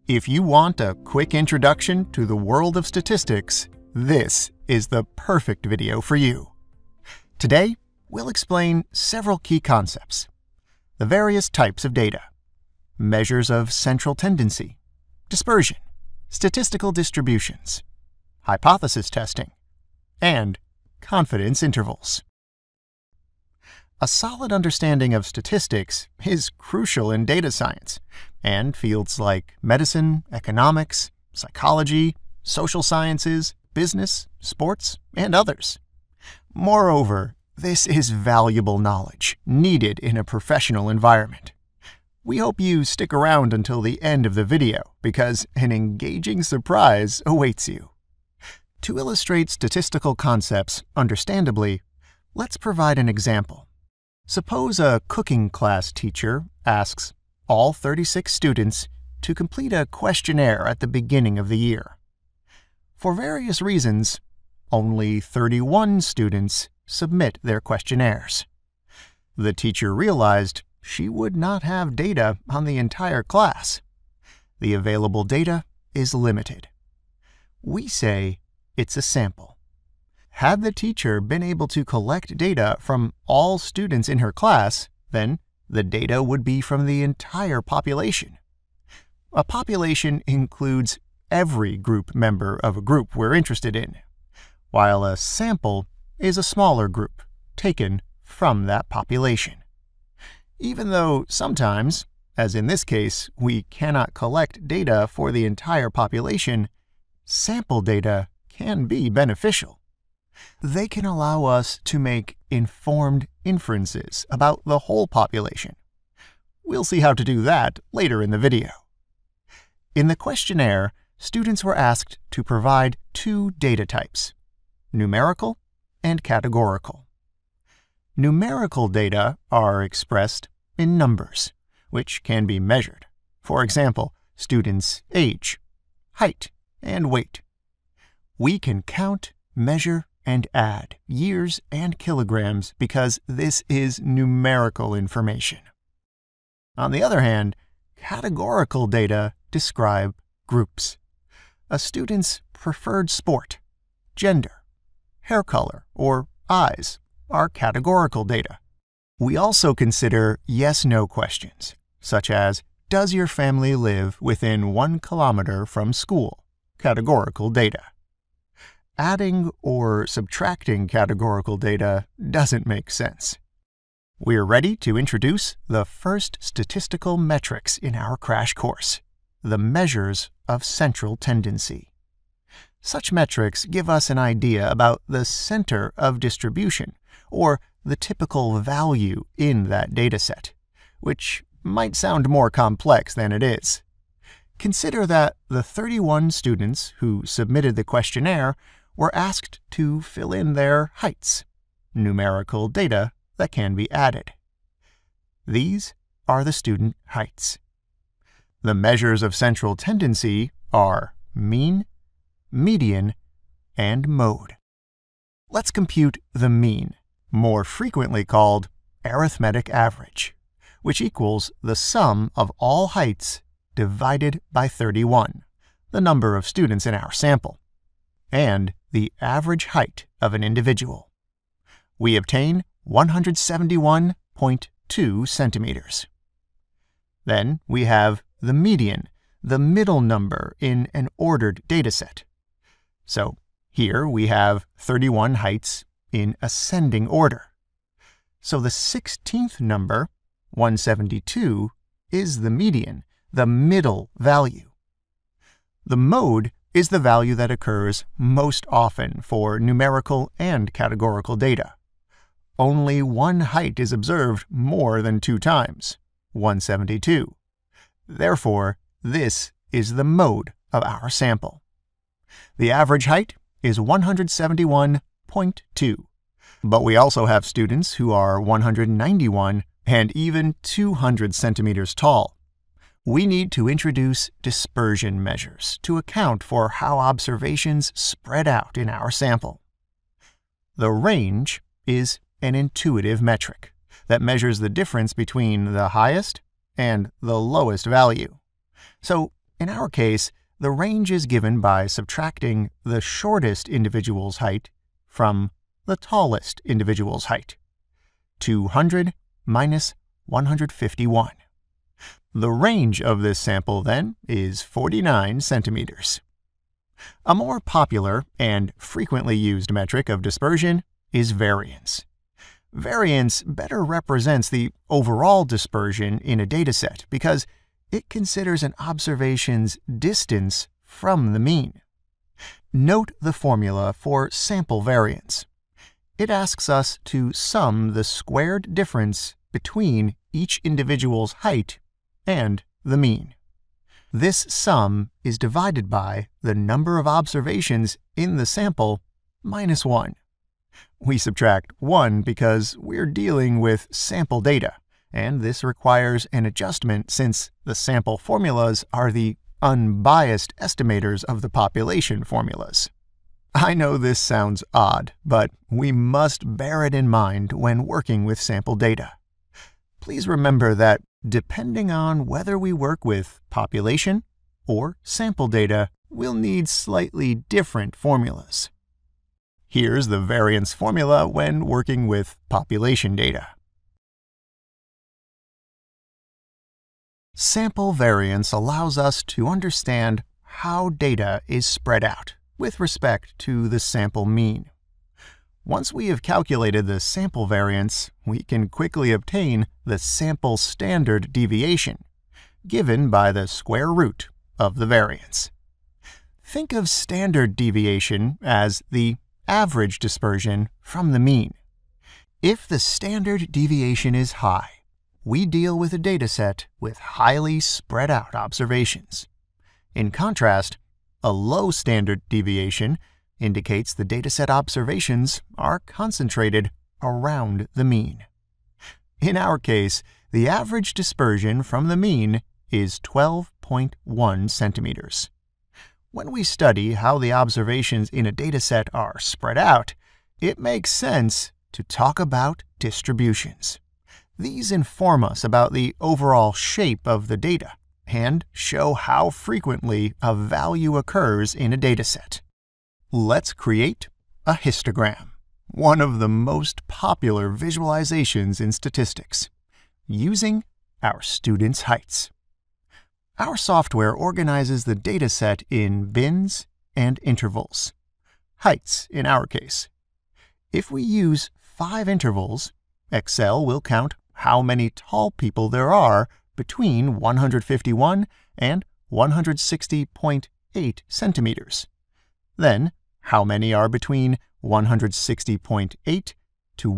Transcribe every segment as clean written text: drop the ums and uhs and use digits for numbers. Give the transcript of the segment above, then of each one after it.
If you want a quick introduction to the world of statistics, this is the perfect video for you. Today, we'll explain several key concepts: the various types of data, measures of central tendency, dispersion, statistical distributions, hypothesis testing, and confidence intervals. A solid understanding of statistics is crucial in data science and fields like medicine, economics, psychology, social sciences, business, sports, and others. Moreover, this is valuable knowledge needed in a professional environment. We hope you stick around until the end of the video because an engaging surprise awaits you. To illustrate statistical concepts understandably, let's provide an example. Suppose a cooking class teacher asks all 36 students to complete a questionnaire at the beginning of the year. For various reasons, only 31 students submit their questionnaires. The teacher realized she would not have data on the entire class. The available data is limited. We say it's a sample. Had the teacher been able to collect data from all students in her class, then the data would be from the entire population. A population includes every group member of a group we're interested in, while a sample is a smaller group taken from that population. Even though sometimes, as in this case, we cannot collect data for the entire population, sample data can be beneficial. They can allow us to make informed inferences about the whole population. We'll see how to do that later in the video. In the questionnaire, students were asked to provide two data types: numerical and categorical. Numerical data are expressed in numbers, which can be measured. For example, students' age, height, and weight. We can count, measure, and add years and kilograms because this is numerical information. On the other hand, categorical data describe groups. A student's preferred sport, gender, hair color, or eyes are categorical data. We also consider yes-no questions, such as, does your family live within 1 kilometer from school? Categorical data. Adding or subtracting categorical data doesn't make sense. We're ready to introduce the first statistical metrics in our crash course: the measures of central tendency. Such metrics give us an idea about the center of distribution, or the typical value in that dataset, which might sound more complex than it is. Consider that the 31 students who submitted the questionnaire were asked to fill in their heights, numerical data that can be added. These are the student heights. The measures of central tendency are mean, median, and mode. Let's compute the mean, more frequently called arithmetic average, which equals the sum of all heights divided by 31, the number of students in our sample, and the average height of an individual. We obtain 171.2 centimeters. Then we have the median, the middle number in an ordered dataset. So here we have 31 heights in ascending order. So the 16th number, 172, is the median, the middle value. The mode is the value that occurs most often for numerical and categorical data. Only one height is observed more than 2 times, 172. Therefore, this is the mode of our sample. The average height is 171.2, but we also have students who are 191 and even 200 centimeters tall. We need to introduce dispersion measures to account for how observations spread out in our sample. The range is an intuitive metric that measures the difference between the highest and the lowest value. So In our case, the range is given by subtracting the shortest individual's height from the tallest individual's height. 200 minus 151. The range of this sample, then, is 49 centimeters. A more popular and frequently used metric of dispersion is variance. Variance better represents the overall dispersion in a dataset because it considers an observation's distance from the mean. Note the formula for sample variance. It asks us to sum the squared difference between each individual's height and the mean. This sum is divided by the number of observations in the sample minus 1. We subtract 1 because we're dealing with sample data, and this requires an adjustment since the sample formulas are the unbiased estimators of the population formulas. I know this sounds odd, but we must bear it in mind when working with sample data. Please remember that depending on whether we work with population or sample data, we'll need slightly different formulas. Here's the variance formula when working with population data. Sample variance allows us to understand how data is spread out with respect to the sample mean. Once we have calculated the sample variance, we can quickly obtain the sample standard deviation, given by the square root of the variance. Think of standard deviation as the average dispersion from the mean. If the standard deviation is high, we deal with a dataset with highly spread out observations. In contrast, a low standard deviation indicates the dataset observations are concentrated around the mean. In our case, the average dispersion from the mean is 12.1 centimeters. When we study how the observations in a dataset are spread out, it makes sense to talk about distributions. These inform us about the overall shape of the data and show how frequently a value occurs in a dataset. Let's create a histogram, one of the most popular visualizations in statistics, using our students' heights. Our software organizes the dataset in bins and intervals, heights in our case. If we use 5 intervals, Excel will count how many tall people there are between 151 and 160.8 centimeters. Then, how many are between 160.8 to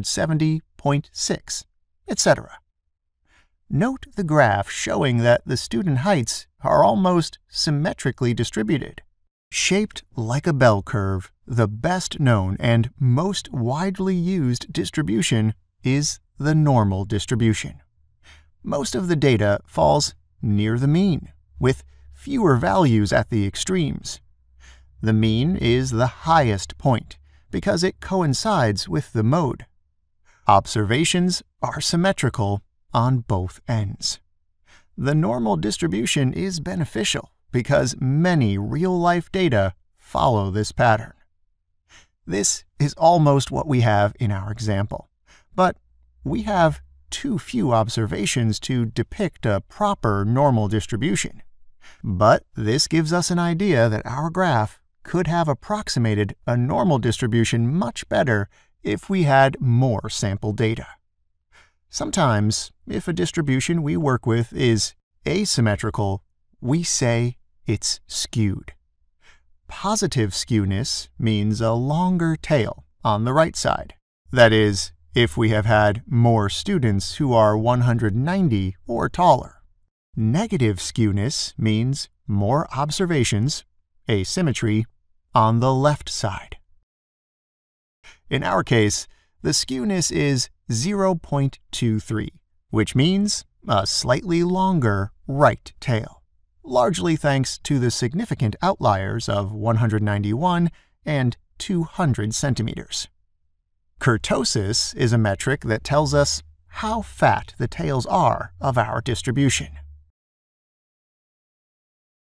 170.6, etc. Note the graph showing that the student heights are almost symmetrically distributed. Shaped like a bell curve, the best known and most widely used distribution is the normal distribution. Most of the data falls near the mean, with fewer values at the extremes. The mean is the highest point because it coincides with the mode. Observations are symmetrical on both ends. The normal distribution is beneficial because many real-life data follow this pattern. This is almost what we have in our example, but we have too few observations to depict a proper normal distribution. But this gives us an idea that our graph could have approximated a normal distribution much better if we had more sample data. Sometimes, if a distribution we work with is asymmetrical, we say it's skewed. Positive skewness means a longer tail on the right side. That is, if we have had more students who are 190 or taller. Negative skewness means more observations, asymmetry, on the left side. In our case, the skewness is 0.23, which means a slightly longer right tail, largely thanks to the significant outliers of 191 and 200 centimeters. Kurtosis is a metric that tells us how fat the tails are of our distribution.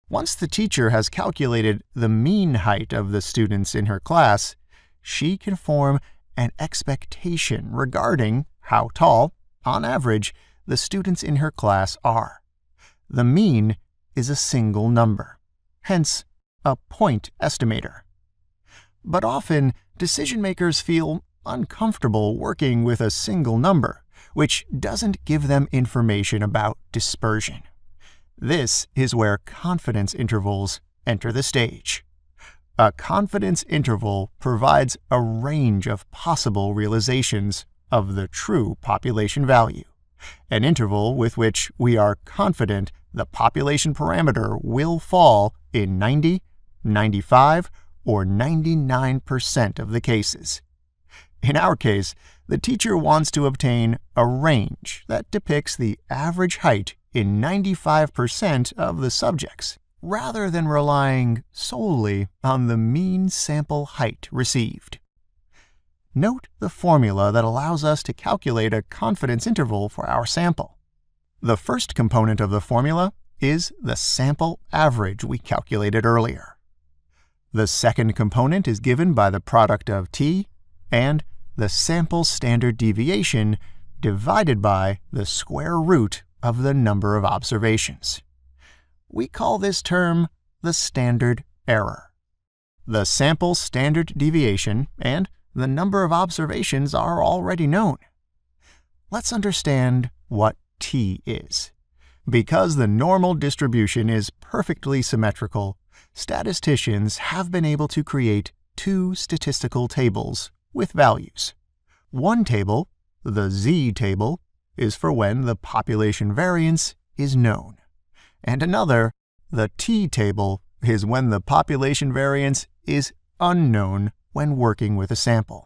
Once the teacher has calculated the mean height of the students in her class, she can form an expectation regarding how tall, on average, the students in her class are. The mean is a single number, hence a point estimator. But often, decision-makers feel uncomfortable working with a single number, which doesn't give them information about dispersion. This is where confidence intervals enter the stage. A confidence interval provides a range of possible realizations of the true population value, an interval with which we are confident the population parameter will fall in 90, 95, or 99% of the cases. In our case, the teacher wants to obtain a range that depicts the average height in 95% of the subjects, rather than relying solely on the mean sample height received. Note the formula that allows us to calculate a confidence interval for our sample. The first component of the formula is the sample average we calculated earlier. The second component is given by the product of t and the sample standard deviation divided by the square root of the number of observations. We call this term the standard error. The sample standard deviation and the number of observations are already known. Let's understand what t is. Because the normal distribution is perfectly symmetrical, statisticians have been able to create two statistical tables with values. One table, the z-table, is for when the population variance is known, and another, the t-table, is when the population variance is unknown when working with a sample.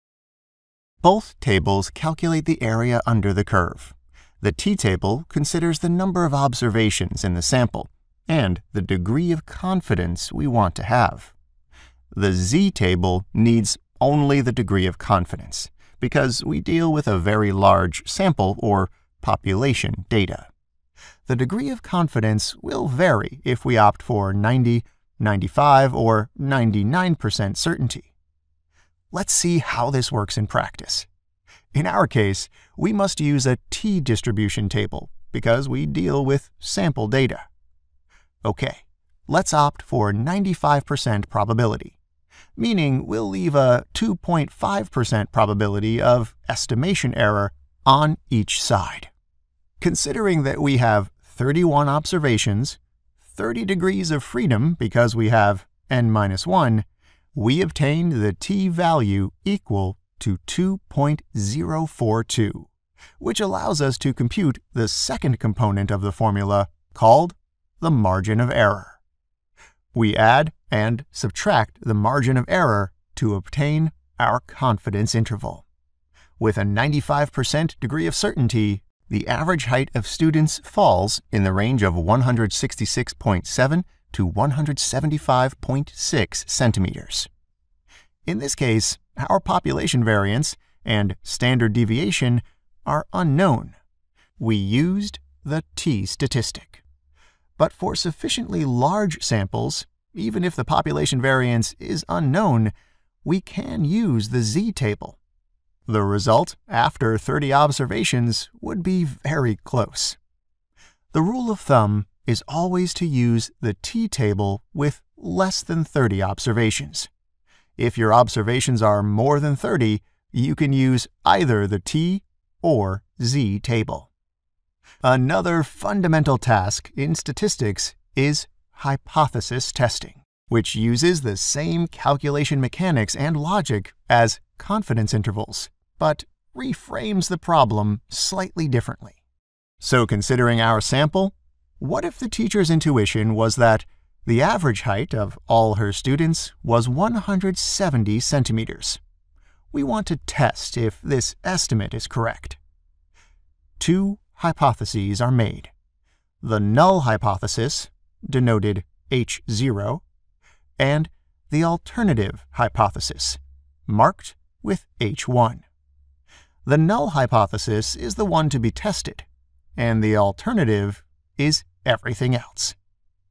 Both tables calculate the area under the curve. The t-table considers the number of observations in the sample and the degree of confidence we want to have. The z-table needs only the degree of confidence, because we deal with a very large sample or population data. The degree of confidence will vary if we opt for 90, 95, or 99% certainty. Let's see how this works in practice. In our case, we must use a t-distribution table because we deal with sample data. Okay, let's opt for 95% probability, meaning we'll leave a 2.5% probability of estimation error on each side. Considering that we have 31 observations, 30 degrees of freedom because we have n-1, we obtained the t-value equal to 2.042, which allows us to compute the second component of the formula called the margin of error. We add and subtract the margin of error to obtain our confidence interval. With a 95% degree of certainty, the average height of students falls in the range of 166.7 to 175.6 centimeters. In this case, our population variance and standard deviation are unknown. We used the t-statistic. But for sufficiently large samples, even if the population variance is unknown, we can use the z-table. The result after 30 observations would be very close. The rule of thumb is always to use the t-table with less than 30 observations. If your observations are more than 30, you can use either the t or z-table. Another fundamental task in statistics is hypothesis testing, which uses the same calculation mechanics and logic as confidence intervals, but reframes the problem slightly differently. So considering our sample, what if the teacher's intuition was that the average height of all her students was 170 centimeters? We want to test if this estimate is correct. Two hypotheses are made. The null hypothesis, denoted H0, and the alternative hypothesis, marked with H1. The null hypothesis is the one to be tested, and the alternative is everything else.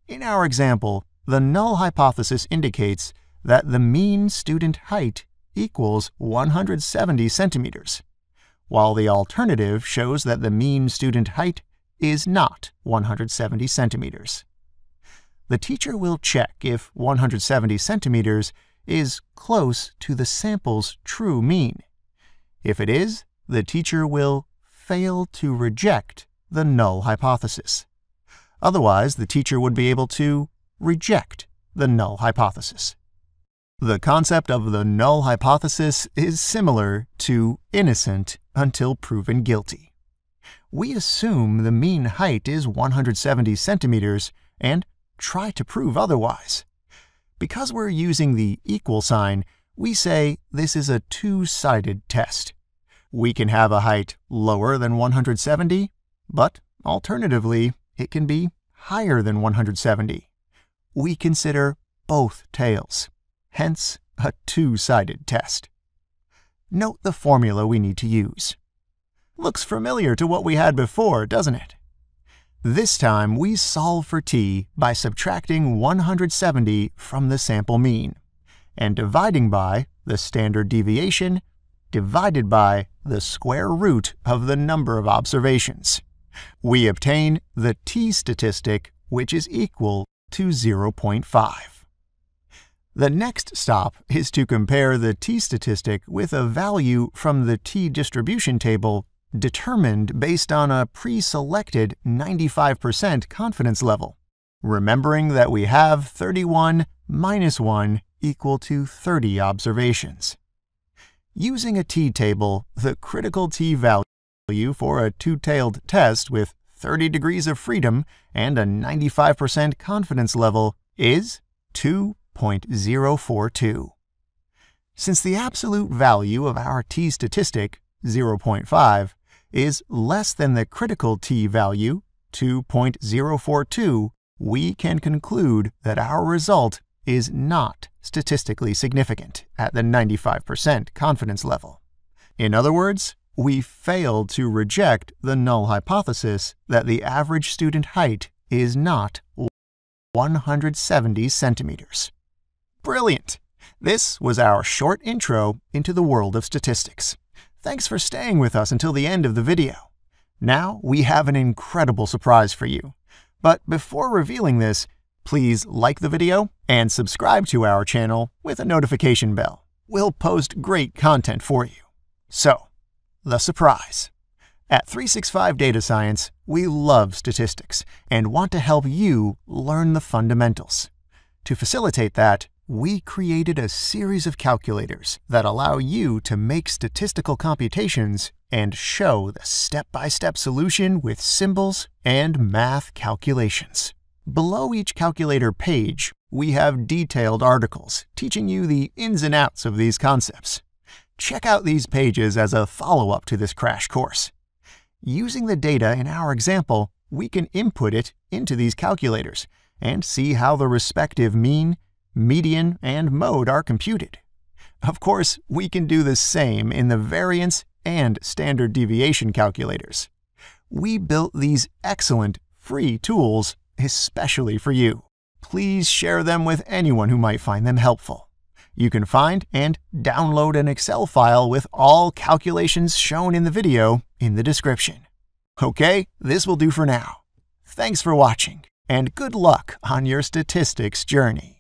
In our example, the null hypothesis indicates that the mean student height equals 170 centimeters, while the alternative shows that the mean student height is not 170 centimeters. The teacher will check if 170 centimeters is close to the sample's true mean. If it is, the teacher will fail to reject the null hypothesis. Otherwise, the teacher would be able to reject the null hypothesis. The concept of the null hypothesis is similar to innocent until proven guilty. We assume the mean height is 170 centimeters and try to prove otherwise. Because we're using the equal sign, we say this is a two-sided test. We can have a height lower than 170, but alternatively, it can be higher than 170. We consider both tails, hence a two-sided test. Note the formula we need to use. Looks familiar to what we had before, doesn't it? This time we solve for t by subtracting 170 from the sample mean and dividing by the standard deviation divided by the square root of the number of observations. We obtain the t-statistic, which is equal to 0.5. The next stop is to compare the t-statistic with a value from the t-distribution table determined based on a pre-selected 95% confidence level, remembering that we have 31 minus 1 equal to 30 observations. Using a t-table, the critical t-value for a two-tailed test with 30 degrees of freedom and a 95% confidence level is 2.042. Since the absolute value of our t-statistic, 0.5, is less than the critical t-value, 2.042, we can conclude that our result is not statistically significant at the 95% confidence level. In other words, we failed to reject the null hypothesis that the average student height is not 170 centimeters. Brilliant! This was our short intro into the world of statistics. Thanks for staying with us until the end of the video. Now we have an incredible surprise for you. But before revealing this, please like the video and subscribe to our channel with a notification bell. We'll post great content for you. So, the surprise. At 365 Data Science, we love statistics and want to help you learn the fundamentals. To facilitate that, we created a series of calculators that allow you to make statistical computations and show the step-by-step solution with symbols and math calculations. Below each calculator page, we have detailed articles teaching you the ins and outs of these concepts. Check out these pages as a follow-up to this crash course. Using the data in our example, we can input it into these calculators and see how the respective mean, median, and mode are computed. Of course, we can do the same in the variance and standard deviation calculators. We built these excellent free tools especially for you. Please share them with anyone who might find them helpful. You can find and download an Excel file with all calculations shown in the video in the description. Okay, this will do for now. Thanks for watching, and good luck on your statistics journey.